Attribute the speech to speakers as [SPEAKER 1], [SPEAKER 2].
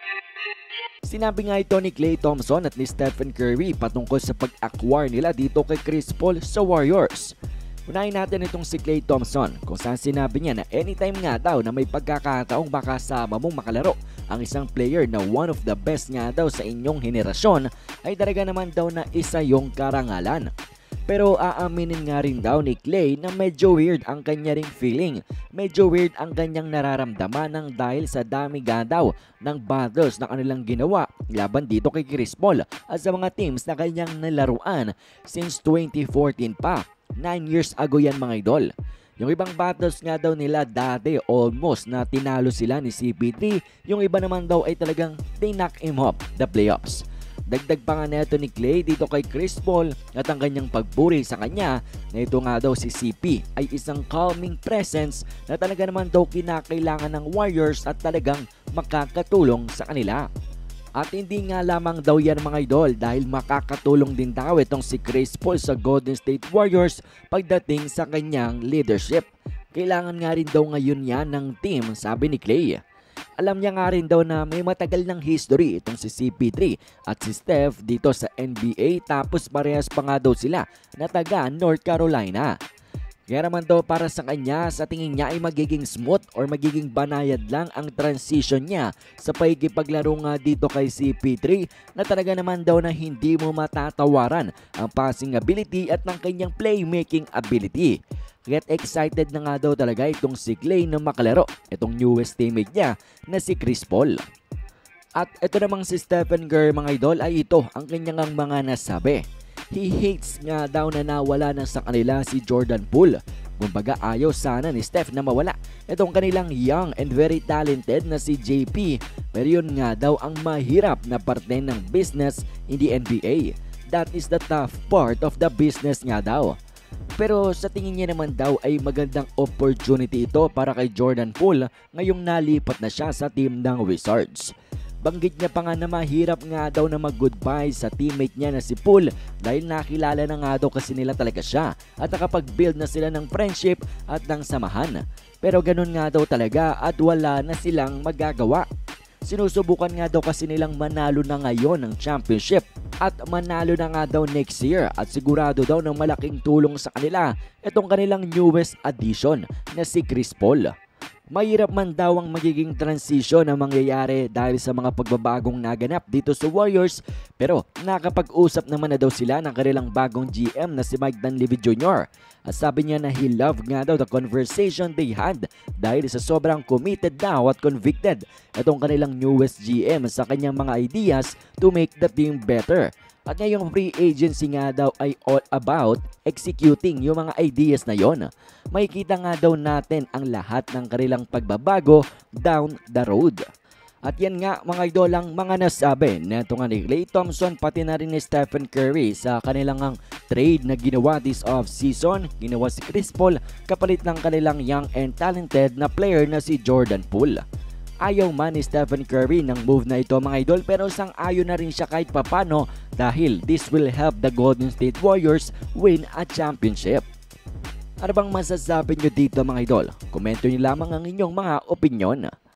[SPEAKER 1] Sinabi nga ito ni Klay Thompson at ni Stephen Curry patungkol sa pag-acquire nila dito kay Chris Paul sa Warriors. Unahin natin itong si Klay Thompson kung saan sinabi niya na anytime nga daw na may pagkakataong makasama mong makalaro ang isang player na one of the best nga daw sa inyong henerasyon ay talaga naman daw na isa yung karangalan. Pero aaminin nga rin daw ni Klay na medyo weird ang kanya ring feeling. Medyo weird ang kanyang nararamdaman ng dahil sa dami nga daw ng battles na kanilang ginawa laban dito kay Chris Paul at sa mga teams na kanyang nilaruan since 2014 pa. 9 years ago yan mga idol. Yung ibang battles nga daw nila dati almost na tinalo sila ni CP3. Yung iba naman daw ay talagang they knock him off the playoffs. Dagdag pa nga neto ni Klay dito kay Chris Paul at ang kanyang pagpuri sa kanya na ito nga daw si CP ay isang calming presence na talaga naman daw kinakailangan ng Warriors at talagang makakatulong sa kanila. At hindi nga lamang daw yan mga idol dahil makakatulong din daw itong si Chris Paul sa Golden State Warriors pagdating sa kanyang leadership. Kailangan nga rin daw ngayon yan ng team, sabi ni Klay. Alam niya nga rin daw na may matagal ng history itong si CP3 at si Steph dito sa NBA tapos parehas pa nga daw sila na taga North Carolina. Kaya naman daw para sa kanya, sa tingin niya ay magiging smooth or magiging banayad lang ang transition niya sa pakikipaglaro nga dito kay CP3 na talaga naman daw na hindi mo matatawaran ang passing ability at ng kanyang playmaking ability. Get excited na nga daw talaga itong si Klay na makalaro itong newest teammate niya na si Chris Paul. At ito namang si Stephen Curry mga idol ay ito ang kanyang mga nasabi. He hates nga daw na nawala na sa kanila si Jordan Poole. Kumbaga ayaw sana ni Steph na mawala itong kanilang young and very talented na si JP. Pero yun nga daw ang mahirap na parte ng business in the NBA. That is the tough part of the business nga daw. Pero sa tingin niya naman daw ay magandang opportunity ito para kay Jordan Poole ngayong nalipat na siya sa team ng Wizards. Banggit niya pa nga na mahirap nga daw na mag-goodbye sa teammate niya na si Poole dahil nakilala na nga daw kasi nila talaga siya at nakapag-build na sila ng friendship at ng samahan. Pero ganun nga daw talaga at wala na silang magagawa. Sinusubukan nga daw kasi nilang manalo na ngayon ng championship at manalo na nga daw next year at sigurado daw ng malaking tulong sa kanila itong kanilang newest addition na si Chris Paul. Mahirap man daw ang magiging transition na mangyayari dahil sa mga pagbabagong naganap dito sa Warriors pero nakapag-usap naman na daw sila ng kanilang bagong GM na si Mike Dunleavy Jr. At sabi niya na he loved nga daw the conversation they had dahil sa sobrang committed daw at convicted itong kanilang newest GM sa kanyang mga ideas to make the team better. At ngayong free agency nga daw ay all about executing yung mga ideas na yon. Makikita nga daw natin ang lahat ng kanilang pagbabago down the road. At yan nga mga idol ang mga nasabi neto nga ni Klay Thompson pati na rin ni Stephen Curry sa kanilang trade na ginawa this off-season. Ginawa si Chris Paul kapalit ng kanilang young and talented na player na si Jordan Poole. Ayaw man ni Stephen Curry ng move na ito mga idol pero sang-ayon na rin siya kahit papano dahil this will help the Golden State Warriors win a championship. Ano bang masasabi nyo dito mga idol? Komento nyo lamang ang inyong mga opinyon.